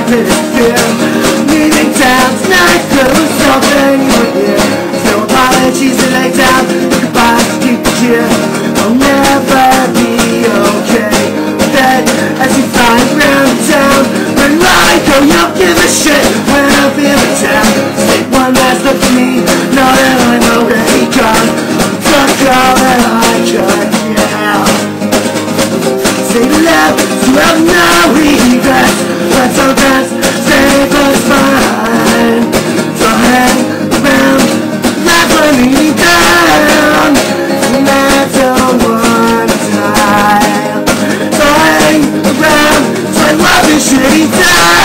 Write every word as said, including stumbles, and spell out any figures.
greatest fear. Leaving town tonight, there was something you were here. No apologies to lay down, goodbyes to keep the cheer. I'll never be okay. Then, as you fly around town, when I go, you don't give a shit when I'm feeling down. Take one last look at me, know that I'm already gone. Fuck all that I got, yeah. Say the love, so have no regrets. Let's all dance, save us fine. So hang around, laugh when me down. And I don't wanna die. So hang around, so I love this shitty time.